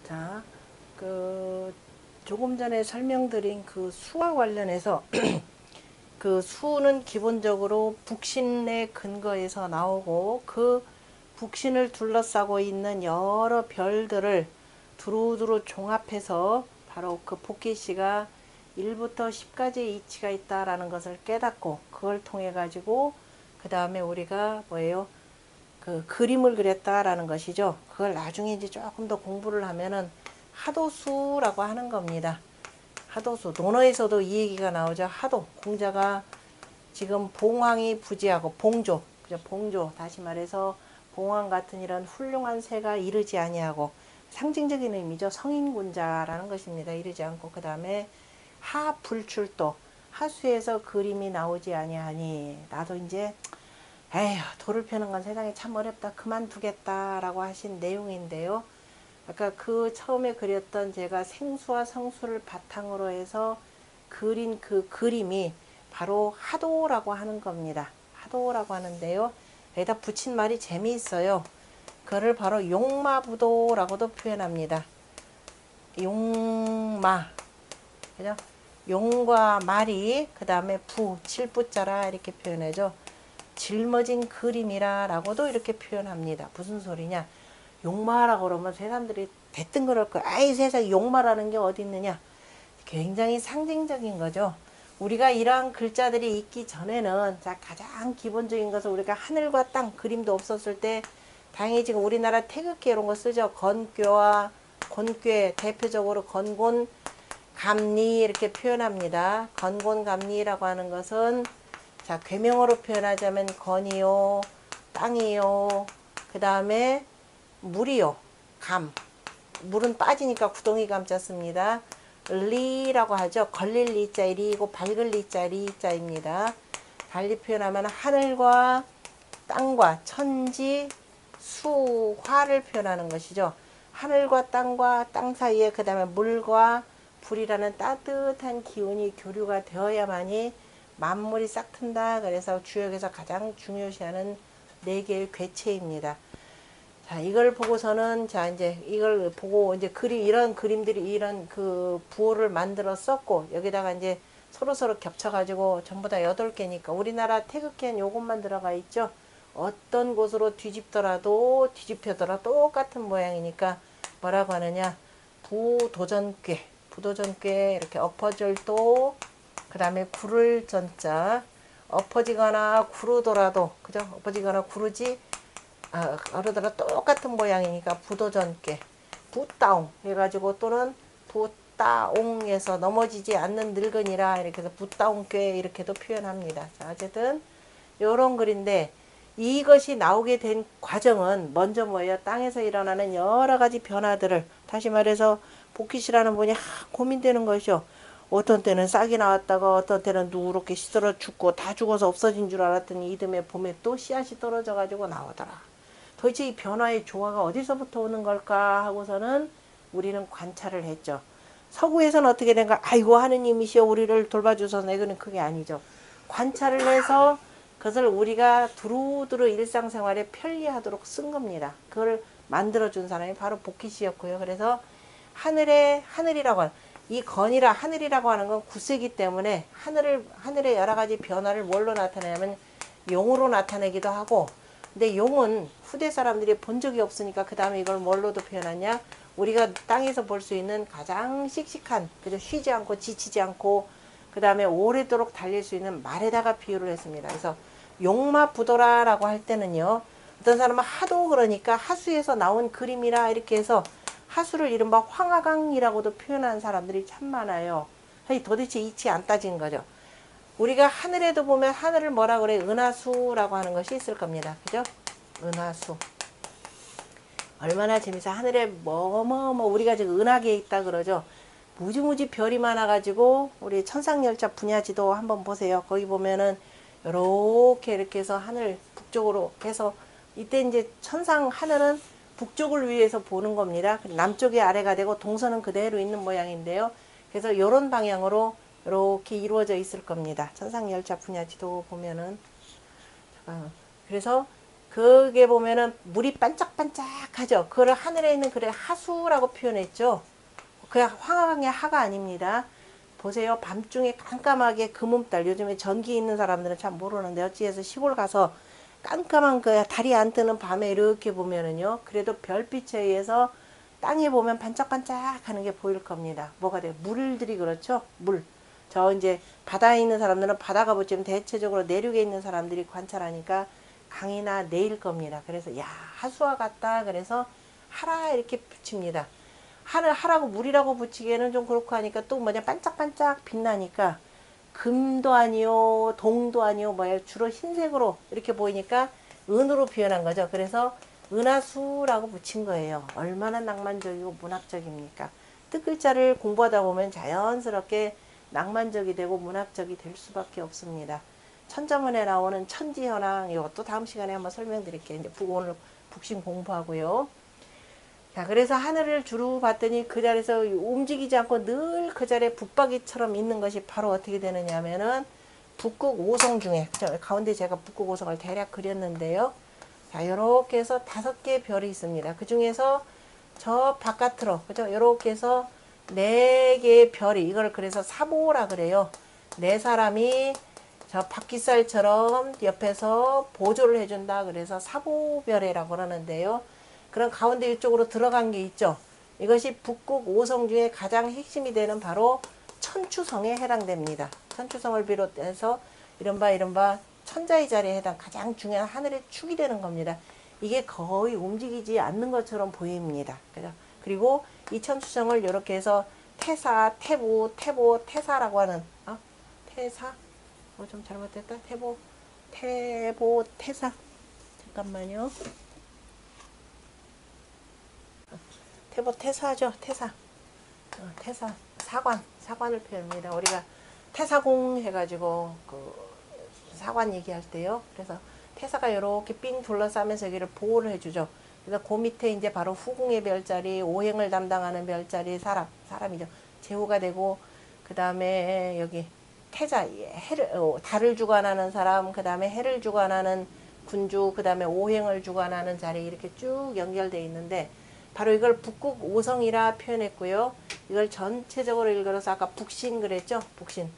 자, 조금 전에 설명드린 그 수와 관련해서 그 수는 기본적으로 북신의 근거에서 나오고 그 북신을 둘러싸고 있는 여러 별들을 두루두루 종합해서 바로 그 복희씨가 1부터 10까지 이치가 있다라는 것을 깨닫고 그걸 통해 가지고 그 다음에 우리가 뭐예요? 그 그림을 그렸다라는 것이죠. 그걸 나중에 이제 조금 더 공부를 하면은 하도수라고 하는 겁니다. 하도수. 논어에서도 이 얘기가 나오죠. 하도. 공자가 지금 봉황이 부지하고 봉조. 그죠? 봉조. 다시 말해서 봉황 같은 이런 훌륭한 새가 이르지 아니하고 상징적인 의미죠. 성인군자라는 것입니다. 이르지 않고 그 다음에 하불출도. 하수에서 그림이 나오지 아니하니 나도 이제 에휴 돌을 펴는 건 세상에 참 어렵다 그만두겠다라고 하신 내용인데요. 아까 그 처음에 그렸던 제가 생수와 성수를 바탕으로 해서 그린 그 그림이 바로 하도라고 하는 겁니다. 하도라고 하는데요. 여기다 붙인 말이 재미있어요. 그를 바로 용마부도라고도 표현합니다. 용마. 그죠? 용과 말이 그 다음에 부, 칠부자라 이렇게 표현하죠. 짊어진 그림이라 라고도 이렇게 표현합니다. 무슨 소리냐? 용마라고 그러면 사람들이 대뜸 그럴 거야. 아이 세상에 용마라는 게 어디 있느냐? 굉장히 상징적인 거죠. 우리가 이러한 글자들이 있기 전에는 자 가장 기본적인 것은 우리가 하늘과 땅 그림도 없었을 때 당연히 지금 우리나라 태극기 이런 거 쓰죠. 건괴와 곤괴 대표적으로 건곤 감리 이렇게 표현합니다. 건곤 감리라고 하는 것은 자 괴명어로 표현하자면 건이요 땅이요 그 다음에 물이요 감 물은 빠지니까 구덩이 감자 씁니다. 리라고 하죠. 걸릴 리자 리이고 밝을 리자 리자입니다. 달리 표현하면 하늘과 땅과 천지 수화를 표현하는 것이죠. 하늘과 땅 사이에 그 다음에 물과 불이라는 따뜻한 기운이 교류가 되어야만이 만물이 싹 튼다. 그래서 주역에서 가장 중요시하는 4개의 궤체입니다. 자, 이걸 보고서는 자 이제 이걸 보고 이제 이런 그림들이 이런 그 부호를 만들어 썼고 여기다가 이제 서로 겹쳐 가지고 전부 다 8개니까 우리나라 태극기엔 요것만 들어가 있죠. 어떤 곳으로 뒤집더라도 뒤집혀더라 똑같은 모양이니까 뭐라고 하느냐? 부도전괴. 부도전괴 이렇게 엎어질도 그 다음에 구를 전자 엎어지거나 구르더라도 그죠? 엎어지거나 구르지 그러더라 똑같은 모양이니까 부도전괴 부따옹 해가지고 또는 부따옹에서 넘어지지 않는 늙은이라 이렇게 해서 부따옹괴 이렇게도 표현합니다. 자, 어쨌든 요런 글인데 이것이 나오게 된 과정은 먼저 뭐예요? 땅에서 일어나는 여러 가지 변화들을 다시 말해서 복희씨라는 분이 고민되는 것이죠. 어떤 때는 싹이 나왔다가 어떤 때는 누렇게 시들어 죽고 다 죽어서 없어진 줄 알았더니 이듬해 봄에 또 씨앗이 떨어져 가지고 나오더라. 도대체 이 변화의 조화가 어디서부터 오는 걸까 하고서는 우리는 관찰을 했죠. 서구에서는 어떻게 된가? 아이고 하느님이시여 우리를 돌봐주셔서 이거는 그게 아니죠. 관찰을 해서 그것을 우리가 두루두루 일상생활에 편리하도록 쓴 겁니다. 그걸 만들어준 사람이 바로 복희씨였고요. 그래서 하늘이라고 하는 이 건이라 하늘이라고 하는 건 구세기 때문에 하늘의 여러 가지 변화를 뭘로 나타내냐면 용으로 나타내기도 하고 근데 용은 후대 사람들이 본 적이 없으니까 그 다음에 이걸 뭘로도 표현하냐 우리가 땅에서 볼 수 있는 가장 씩씩한 그죠 쉬지 않고 지치지 않고 그 다음에 오래도록 달릴 수 있는 말에다가 비유를 했습니다. 그래서 용마부도라라고 할 때는요 어떤 사람은 하도 그러니까 하수에서 나온 그림이라 이렇게 해서 하수를 이른바 황하강이라고도 표현하는 사람들이 참 많아요. 도대체 이치 안 따진 거죠. 우리가 하늘에도 보면 하늘을 뭐라 그래? 은하수라고 하는 것이 있을 겁니다. 그죠? 은하수. 얼마나 재밌어. 하늘에 우리가 지금 은하계에 있다 그러죠. 무지무지 별이 많아가지고 우리 천상열차 분야지도 한번 보세요. 거기 보면은 이렇게 해서 하늘 북쪽으로 해서 이때 이제 천상 하늘은 북쪽을 위해서 보는 겁니다. 남쪽이 아래가 되고 동서는 그대로 있는 모양인데요. 그래서 이런 방향으로 이렇게 이루어져 있을 겁니다. 천상열차 분야지도 보면은 그래서 그게 보면은 물이 반짝반짝하죠. 그걸 하늘에 있는 그래 하수라고 표현했죠. 그냥 황황의 하가 아닙니다. 보세요. 밤중에 깜깜하게 금음달, 요즘에 전기 있는 사람들은 참 모르는데 어찌해서 시골 가서 깜깜한 그 달이 안 뜨는 밤에 이렇게 보면은요, 그래도 별빛에 의해서 땅에 보면 반짝반짝 하는 게 보일 겁니다. 뭐가 돼요? 물들이 그렇죠? 물. 저 이제 바다에 있는 사람들은 바다가 보지만 대체적으로 내륙에 있는 사람들이 관찰하니까 강이나 내일 겁니다. 그래서 야, 하수와 같다. 그래서 하라 이렇게 붙입니다. 하라고 물이라고 붙이기에는 좀 그렇고 하니까 또 뭐냐 반짝반짝 빛나니까 금도 아니요 동도 아니요 뭐야 주로 흰색으로 이렇게 보이니까 은으로 표현한 거죠. 그래서 은하수라고 붙인 거예요. 얼마나 낭만적이고 문학적입니까? 뜻글자를 공부하다 보면 자연스럽게 낭만적이 되고 문학적이 될 수밖에 없습니다. 천자문에 나오는 천지현황 이것도 다음 시간에 한번 설명드릴게요. 이제 오늘 북신 공부하고요. 자, 그래서 하늘을 주로 봤더니 그 자리에서 움직이지 않고 늘 그 자리에 붙박이처럼 있는 것이 바로 어떻게 되느냐 하면은 북극 5성 중에, 가운데 제가 북극 5성을 대략 그렸는데요. 자, 요렇게 해서 5개의 별이 있습니다. 그 중에서 저 바깥으로, 그죠? 요렇게 해서 4개의 별이, 이걸 그래서 사보라 그래요. 4사람이 저 바퀴살처럼 옆에서 보조를 해준다. 그래서 사보별이라고 그러는데요. 그런 가운데 이쪽으로 들어간 게 있죠. 이것이 북극 5성 중에 가장 핵심이 되는 바로 천추성에 해당됩니다. 천추성을 비롯해서 이른바 천자의 자리에 해당 가장 중요한 하늘의 축이 되는 겁니다. 이게 거의 움직이지 않는 것처럼 보입니다. 그죠? 그리고 이 천추성을 이렇게 해서 태사, 태보, 태사라고 하는 태사? 좀 잘못됐다. 태보, 태사. 잠깐만요. 태보 태사죠. 태사. 태사. 사관을 표현합니다. 우리가 태사공 해가지고 그 사관 얘기할 때요. 그래서 태사가 이렇게 삥 둘러싸면서 여기를 보호를 해주죠. 그래서 그 밑에 이제 바로 후궁의 별자리, 오행을 담당하는 별자리 사람이죠. 제후가 되고 그 다음에 여기 태자, 달을 주관하는 사람, 그 다음에 해를 주관하는 군주, 그 다음에 오행을 주관하는 자리 이렇게 쭉 연결되어 있는데 바로 이걸 북극 5성이라 표현했고요. 이걸 전체적으로 읽어서 아까 북신 그랬죠? 북신.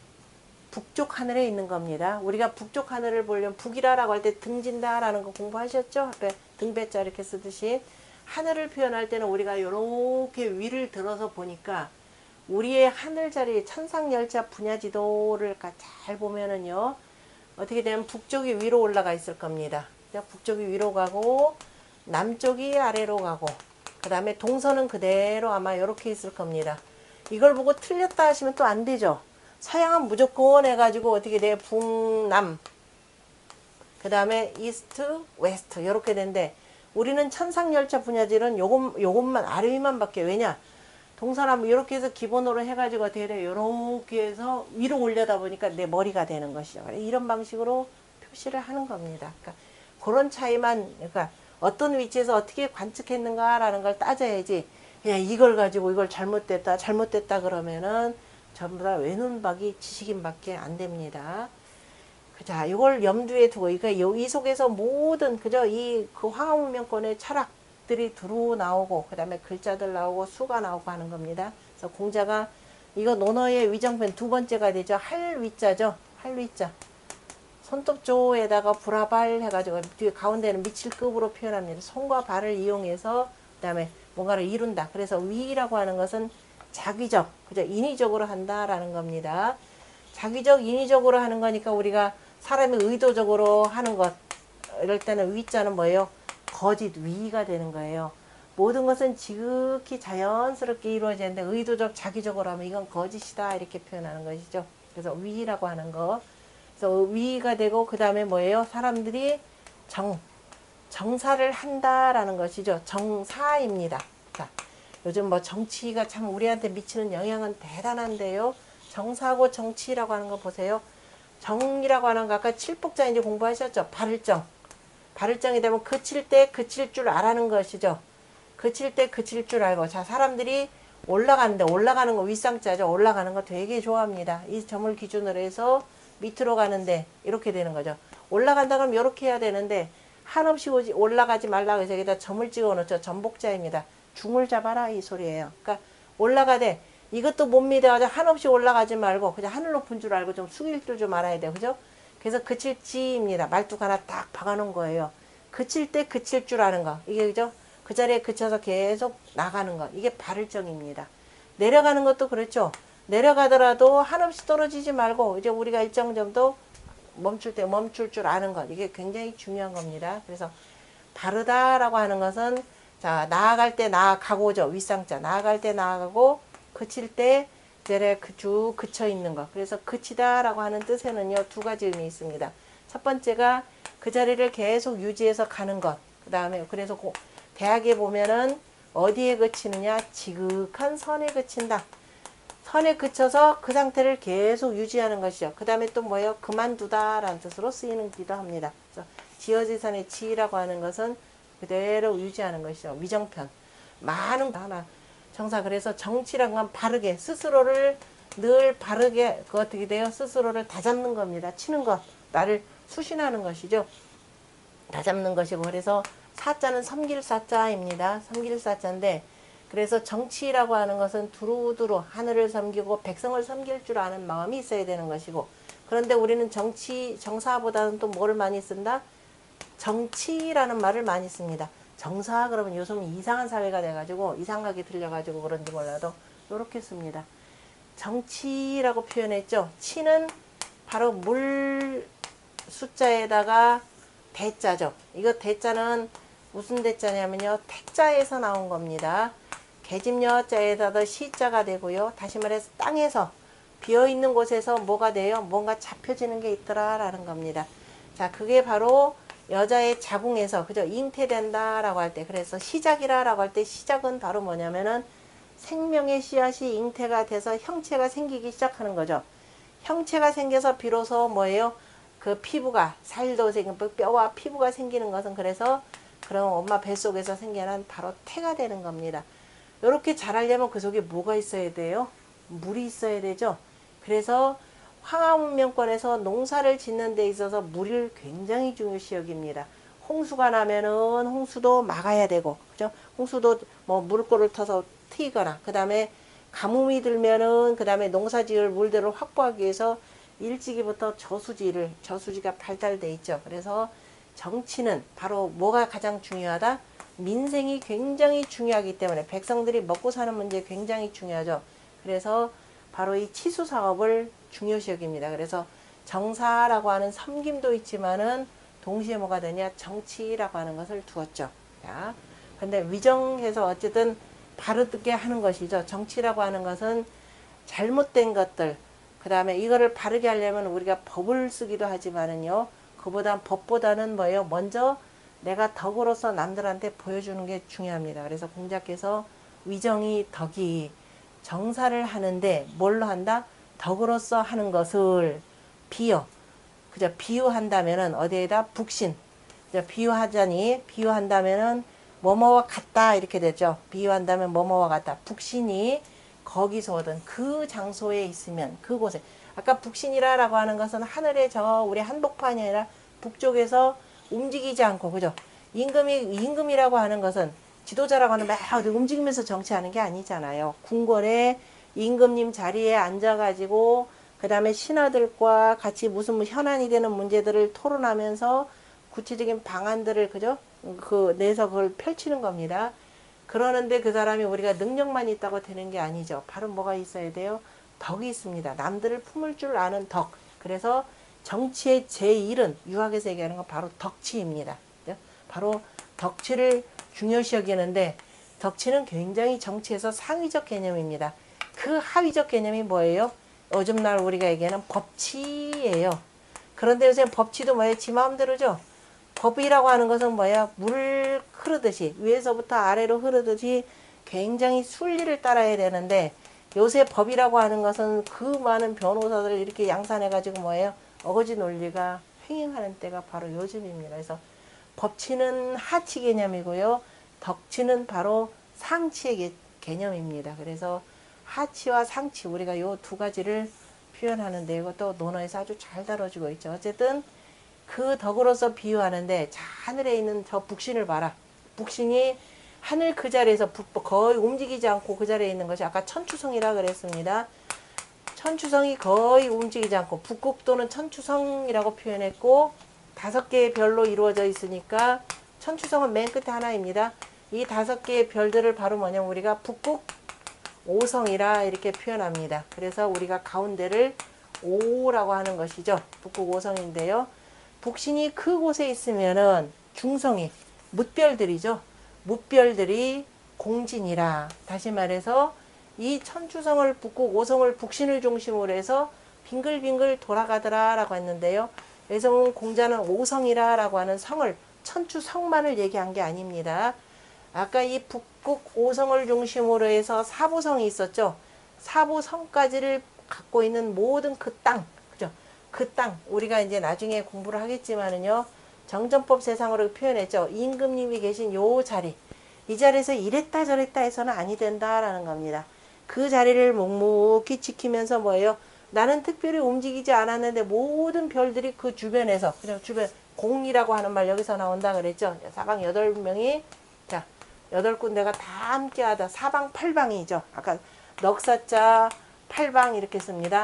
북쪽 하늘에 있는 겁니다. 우리가 북쪽 하늘을 보려면 북이라라고 할 때 등진다라는 거 공부하셨죠? 앞에 등배자 이렇게 쓰듯이 하늘을 표현할 때는 우리가 이렇게 위를 들어서 보니까 우리의 하늘 자리 천상열차 분야지도를 잘 보면은요. 어떻게 되면 북쪽이 위로 올라가 있을 겁니다. 북쪽이 위로 가고 남쪽이 아래로 가고 그 다음에 동서는 그대로 아마 이렇게 있을 겁니다. 이걸 보고 틀렸다 하시면 또 안 되죠. 서양은 무조건 해가지고 어떻게 돼? 북남 그 다음에 이스트 웨스트 이렇게 되는데 우리는 천상열차 분야지는 요것만 아래 위만 밖에 왜냐 동서남 이렇게 해서 기본으로 해가지고 어떻게 돼? 이렇게 해서 위로 올려다 보니까 내 머리가 되는 것이죠. 이런 방식으로 표시를 하는 겁니다. 그러니까 그런 차이만 그러니까 어떤 위치에서 어떻게 관측했는가라는 걸 따져야지 그냥 이걸 가지고 이걸 잘못됐다 그러면은 전부 다 외눈박이 지식인밖에 안 됩니다. 자, 이걸 염두에 두고 이 속에서 모든 그저 이 그 황하문명권의 철학들이 들어 나오고 그다음에 글자들 나오고 수가 나오고 하는 겁니다. 그래서 공자가 이거 논어의 위정편 두 번째가 되죠. 할위자죠. 할위자. 손톱조에다가 불화발 해가지고 뒤에 가운데는 미칠 급으로 표현합니다. 손과 발을 이용해서 그다음에 뭔가를 이룬다. 그래서 위라고 하는 것은 자기적, 그죠? 인위적으로 한다라는 겁니다. 자기적, 인위적으로 하는 거니까 우리가 사람이 의도적으로 하는 것 이럴 때는 위자는 뭐예요? 거짓, 위가 되는 거예요. 모든 것은 지극히 자연스럽게 이루어지는데 의도적, 자기적으로 하면 이건 거짓이다 이렇게 표현하는 것이죠. 그래서 위라고 하는 거. 그래서 위가 되고 그 다음에 뭐예요? 사람들이 정사를 한다라는 것이죠. 정사입니다. 자, 요즘 뭐 정치가 참 우리한테 미치는 영향은 대단한데요. 정사하고 정치라고 하는 거 보세요. 정이라고 하는 거 아까 칠복자 이제 공부하셨죠? 발을정. 발을정이 되면 그칠 때 그칠 줄 알아는 것이죠. 그칠 때 그칠 줄 알고. 자, 사람들이 올라가는데 올라가는 거 윗상자죠. 올라가는 거 되게 좋아합니다. 이 점을 기준으로 해서 밑으로 가는데 이렇게 되는 거죠. 올라간다 그러면 이렇게 해야 되는데 한없이 올라가지 말라고 해서 여기다 점을 찍어 놓죠. 전복자입니다. 중을 잡아라 이 소리예요. 그러니까 올라가되 이것도 못 믿어가지고 한없이 올라가지 말고 그냥 하늘 높은 줄 알고 좀 숙일 줄 좀 알아야 돼요. 그죠? 그래서 그칠지입니다. 말뚝 하나 딱 박아놓은 거예요. 그칠 때 그칠 줄 아는 거. 이게 그죠? 그 자리에 그쳐서 계속 나가는 거. 이게 발을정입니다. 내려가는 것도 그렇죠. 내려가더라도 한없이 떨어지지 말고 이제 우리가 일정 정도 멈출 때 멈출 줄 아는 것. 이게 굉장히 중요한 겁니다. 그래서 바르다라고 하는 것은 자 나아갈 때 나아가고죠. 윗상자 나아갈 때 나아가고 그칠 때 내려 쭉 그쳐 있는 것. 그래서 그치다라고 하는 뜻에는요 두 가지 의미 있습니다. 첫 번째가 그 자리를 계속 유지해서 가는 것. 그 다음에 그래서 대학에 보면은 어디에 그치느냐 지극한 선에 그친다. 선에 그쳐서 그 상태를 계속 유지하는 것이죠. 그 다음에 또 뭐예요? 그만두다 라는 뜻으로 쓰이기도 합니다. 그래서 지어지선의 지라고 하는 것은 그대로 유지하는 것이죠. 위정편. 많은 하나 정사. 그래서 정치란 건 바르게 스스로를 늘 바르게 그 어떻게 돼요? 스스로를 다잡는 겁니다. 치는 것. 나를 수신하는 것이죠. 다잡는 것이고 그래서 사자는 섬길사자입니다. 섬길사자인데 그래서 정치라고 하는 것은 두루두루 하늘을 섬기고 백성을 섬길 줄 아는 마음이 있어야 되는 것이고 그런데 우리는 정사보다는 또 뭐를 많이 쓴다? 정치라는 말을 많이 씁니다. 정사 그러면 요즘 이상한 사회가 돼가지고 이상하게 들려가지고 그런지 몰라도 이렇게 씁니다. 정치라고 표현했죠. 치는 바로 물 숫자에다가 대자죠. 이거 대자는 무슨 대자냐면요. 택자에서 나온 겁니다. 계집여자에다가 시자가 되고요. 다시 말해서 땅에서 비어있는 곳에서 뭐가 돼요? 뭔가 잡혀지는 게 있더라라는 겁니다. 자, 그게 바로 여자의 자궁에서 그죠? 잉태된다라고 할 때 그래서 시작이라라고 할 때 시작은 바로 뭐냐면은 생명의 씨앗이 잉태가 돼서 형체가 생기기 시작하는 거죠. 형체가 생겨서 비로소 뭐예요? 그 피부가 살도 생기고 뼈와 피부가 생기는 것은 그래서 그런 엄마 뱃속에서 생겨난 바로 태가 되는 겁니다. 이렇게 자라려면 그 속에 뭐가 있어야 돼요? 물이 있어야 되죠. 그래서 황하문명권에서 농사를 짓는 데 있어서 물을 굉장히 중요시 여깁니다. 홍수가 나면은 홍수도 막아야 되고, 그죠? 홍수도 뭐 물꼬를 터서 트이거나, 그 다음에 가뭄이 들면은 그 다음에 농사 지을 물들을 확보하기 위해서 일찍이부터 저수지가 발달돼 있죠. 그래서 정치는 바로 뭐가 가장 중요하다? 민생이 굉장히 중요하기 때문에 백성들이 먹고 사는 문제 굉장히 중요하죠. 그래서 바로 이 치수 사업을 중요시 여깁니다. 그래서 정사라고 하는 섬김도 있지만은 동시에 뭐가 되냐? 정치라고 하는 것을 두었죠. 자, 근데 위정해서 어쨌든 바르게 하는 것이죠. 정치라고 하는 것은 잘못된 것들, 그 다음에 이거를 바르게 하려면 우리가 법을 쓰기도 하지만은요. 법보다는 뭐예요? 먼저 내가 덕으로서 남들한테 보여주는 게 중요합니다. 그래서 공자께서 위정이 덕이 정사를 하는데 뭘로 한다? 덕으로서 하는 것을 그저 비유한다면은 어디에다 북신. 비유한다면은 뭐뭐와 같다 이렇게 되죠. 비유한다면 뭐뭐와 같다. 북신이 거기서 오든 그 장소에 있으면 그곳에 아까 북신이라고 하는 것은 하늘에 우리 한복판이 아니라 북쪽에서 움직이지 않고 그죠? 임금이라고 하는 것은 지도자라고 하는 막 움직이면서 정치하는 게 아니잖아요. 궁궐에 임금님 자리에 앉아가지고 그 다음에 신하들과 같이 무슨 현안이 되는 문제들을 토론하면서 구체적인 방안들을 그죠? 내서 그걸 펼치는 겁니다. 그러는데 그 사람이 우리가 능력만 있다고 되는 게 아니죠. 바로 뭐가 있어야 돼요? 덕이 있습니다. 남들을 품을 줄 아는 덕. 그래서 정치의 제1은 유학에서 얘기하는 건 바로 덕치입니다. 바로 덕치를 중요시 여기는데 덕치는 굉장히 정치에서 상위적 개념입니다. 그 하위적 개념이 뭐예요? 요즘날 우리가 얘기하는 법치예요. 그런데 요새 법치도 뭐예요? 지 마음대로죠. 법이라고 하는 것은 뭐야? 물 흐르듯이 위에서부터 아래로 흐르듯이 굉장히 순리를 따라야 되는데 요새 법이라고 하는 것은 그 많은 변호사들을 이렇게 양산해가지고 뭐예요? 어거지 논리가 횡행하는 때가 바로 요즘입니다. 그래서 법치는 하치 개념이고요. 덕치는 바로 상치의 개념입니다. 그래서 하치와 상치 우리가 요 두 가지를 표현하는데 이것도 논어에서 아주 잘 다뤄지고 있죠. 어쨌든 그 덕으로서 비유하는데, 자, 하늘에 있는 저 북신을 봐라. 북신이 하늘 그 자리에서 거의 움직이지 않고 그 자리에 있는 것이 아까 천추성이라 그랬습니다. 천추성이 거의 움직이지 않고 북극도는 천추성이라고 표현했고, 5개의 별로 이루어져 있으니까 천추성은 맨 끝에 하나입니다. 이 5개의 별들을 바로 뭐냐면 우리가 북극 오성이라 이렇게 표현합니다. 그래서 우리가 가운데를 오라고 하는 것이죠. 북극 오성인데요. 북신이 그곳에 있으면은 중성이 뭇별들이죠. 뭇별들이 공진이라. 다시 말해서 이 천추성을 북극 오성을 북신을 중심으로 해서 빙글빙글 돌아가더라 라고 했는데요. 그래서 공자는 오성이라 라고 하는 성을 천추성만을 얘기한 게 아닙니다. 아까 이 북극 오성을 중심으로 해서 사부성이 있었죠. 사부성까지를 갖고 있는 모든 그 땅, 그죠? 그 땅, 우리가 이제 나중에 공부를 하겠지만은요, 정전법 세상으로 표현했죠. 임금님이 계신 요 자리, 이 자리에서 이랬다 저랬다 해서는 아니 된다라는 겁니다. 그 자리를 묵묵히 지키면서 뭐예요? 나는 특별히 움직이지 않았는데 모든 별들이 그 주변에서, 그죠? 주변, 공이라고 하는 말 여기서 나온다 그랬죠. 사방 8명이, 자, 8군데가 다 함께하다. 사방팔방이죠. 아까 넉사자 팔방 이렇게 씁니다.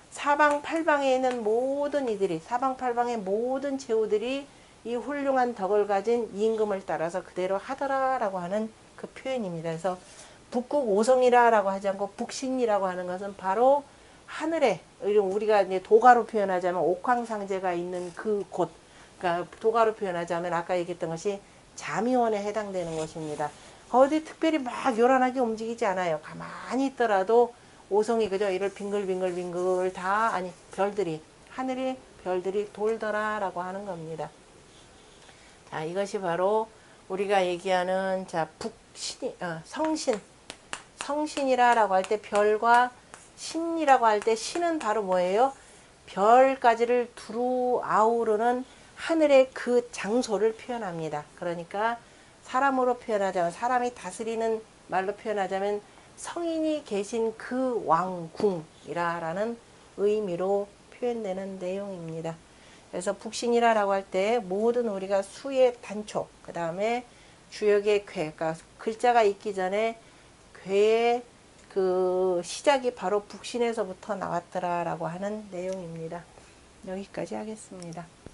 사방팔방에 있는 모든 이들이, 사방팔방의 모든 제후들이 이 훌륭한 덕을 가진 임금을 따라서 그대로 하더라라고 하는 그 표현입니다. 그래서 북극 오성이라고 하지 않고 북신이라고 하는 것은 바로 하늘에, 우리가 이제 도가로 표현하자면 옥황상제가 있는 그 곳, 그러니까 도가로 표현하자면 아까 얘기했던 것이 자미원에 해당되는 것입니다. 어디 특별히 막 요란하게 움직이지 않아요. 가만히 있더라도 오성이, 그죠? 이를 빙글빙글빙글 다, 아니, 별들이, 하늘에 별들이 돌더라라고 하는 겁니다. 자, 이것이 바로 우리가 얘기하는, 자, 북신이, 성신. 성신이라고 할 때 별과 신이라고 할 때 신은 바로 뭐예요? 별까지를 두루 아우르는 하늘의 그 장소를 표현합니다. 그러니까 사람으로 표현하자면, 사람이 다스리는 말로 표현하자면 성인이 계신 그 왕궁이라는 의미로 표현되는 내용입니다. 그래서 북신이라고 할 때 모든 우리가 수의 단초, 그 다음에 주역의 괴, 그러니까 글자가 있기 전에 괴의 그 시작이 바로 북신에서부터 나왔더라라고 하는 내용입니다. 여기까지 하겠습니다.